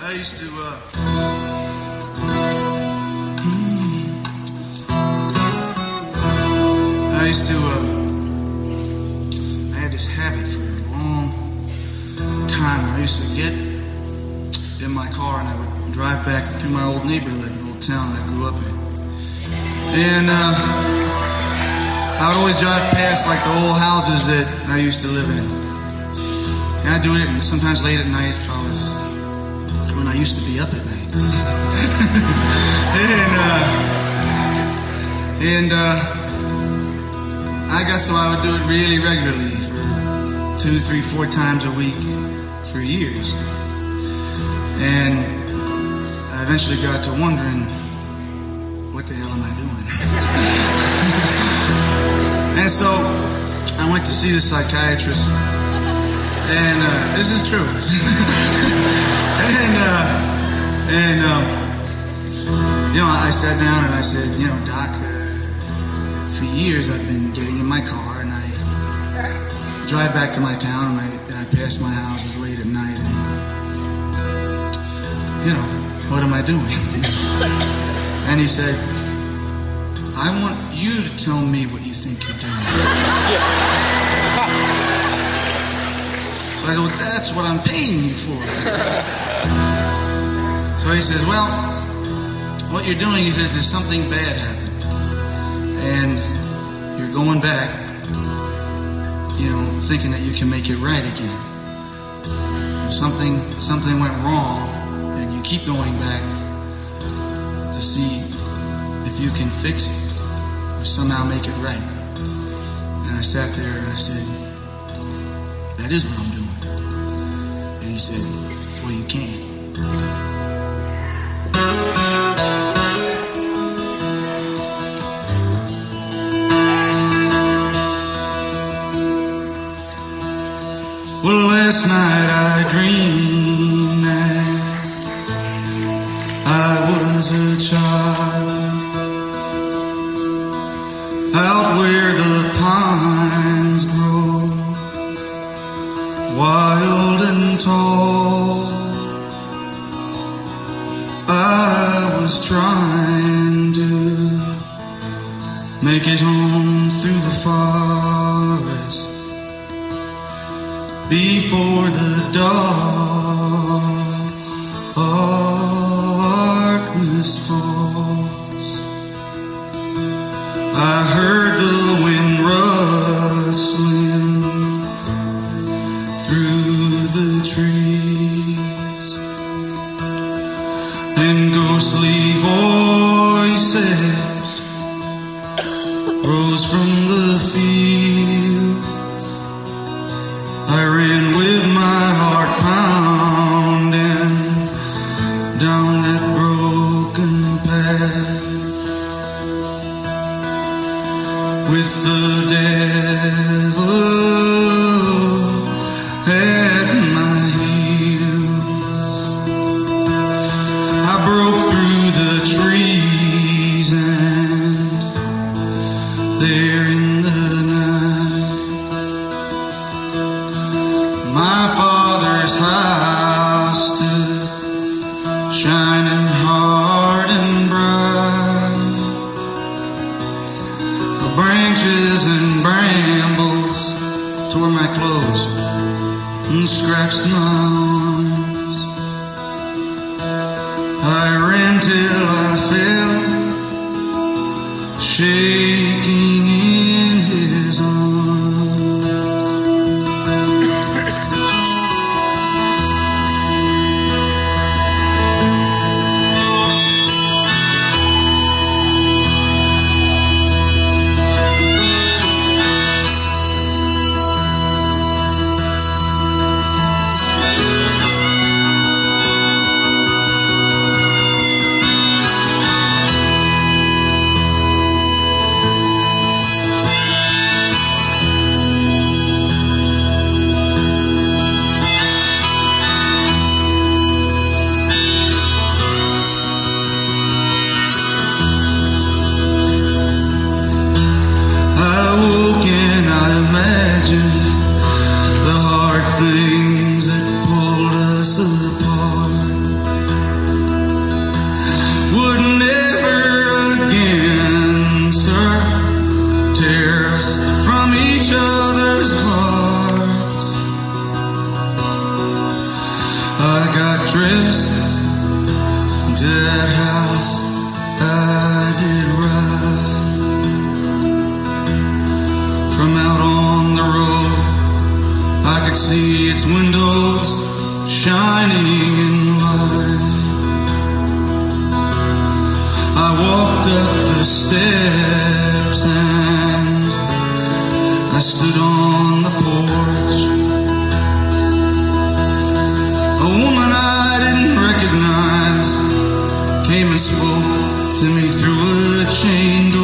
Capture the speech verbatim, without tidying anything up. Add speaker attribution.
Speaker 1: I used to, uh, I used to, uh, I had this habit for a long time. I used to get in my car and I would drive back through my old neighborhood, the little town I grew up in. And uh, I would always drive past like the old houses that I used to live in. And I'd do it sometimes late at night if I was, when I used to be up at night. and uh, and uh, I got so I would do it really regularly for two, three, four times a week for years. And I eventually got to wondering, what the hell am I doing? And so I went to see the psychiatrist, and uh, this is true. and uh, and um, you know, I sat down and I said, you know, Doc, uh, for years I've been getting in my car and I drive back to my town and I, and I pass my houses late at night, and you know, what am I doing? And he said, I want you to tell me what you think you're doing. So I go, that's what I'm paying you for. So he says, well, what you're doing, he says, is something bad happened. And you're going back, you know, thinking that you can make it right again. Something, something went wrong, and you keep going back to see if you can fix it or somehow make it right. And I sat there and I said, that is what I'm doing. And he said, well, you can't. Well, last night I dreamed that I was a child out where the pines grow wild and tall. I was trying to make it home through the forest before the darkness falls. I heard the wind rustling through the trees, and ghostly voices rose from the fields. I ran with my heart pounding down that broken path, with the devil at my heels. I broke through the trees, and there in the night, my father's house stood shining hard and bright. The branches and brambles tore my clothes and scratched my arms. I ran till I fell, shaking in his arms. dress into that house I did ride. From out on the road I could see its windows shining in light. I walked up the steps and I stood on the porch. A woman I didn't recognize came and spoke to me through a chain